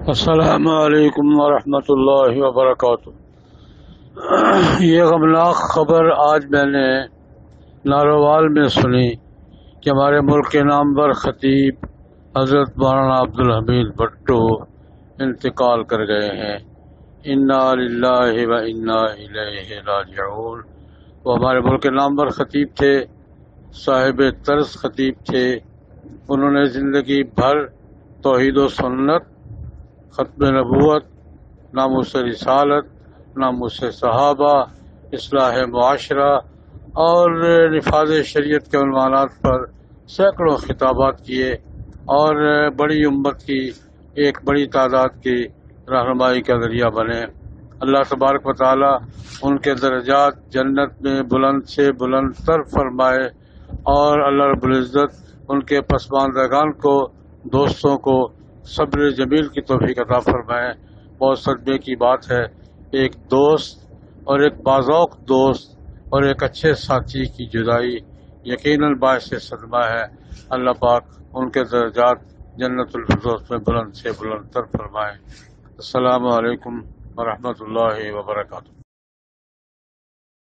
السلام علیکم ورحمۃ اللہ وبرکاتہ۔ یہ غمناک خبر آج میں نے ناروال میں سنی کہ ہمارے ملک کے نامور خطیب حضرت مولانا عبدالحمید بھٹو انتقال کر گئے ہیں۔ انا للہ و انا الیہ راجعون۔ وہ ہمارے ملک کے نامور خطیب تھے، صاحب طرز خطیب تھے۔ انہوں نے زندگی بھر توحید و سنت، ختم نبوت، ناموس رسالت، ناموس صحابہ، اصلاح معاشرہ اور نفاذ شریعت کے عنوانات پر سینکڑوں خطابات کیے اور بڑی امت کی ایک بڑی تعداد کی رہنمائی کا ذریعہ بنے۔ اللہ تبارک و تعالی ان کے درجات جنت میں بلند سے بلند تر فرمائے اور اللہ رب العزت ان کے پسماندگان کو، دوستوں کو صبر جمیل کی توفیق عطا فرمائے۔ بہت صدمے کی بات ہے، ایک دوست اور ایک باذوق دوست اور ایک اچھے ساتھی کی جدائی یقیناً باعث صدمہ ہے۔ اللہ پاک ان کے درجات جنت الفردوس میں بلند سے بلند تر فرمائے۔ السلام علیکم ورحمۃ اللہ وبرکاتہ۔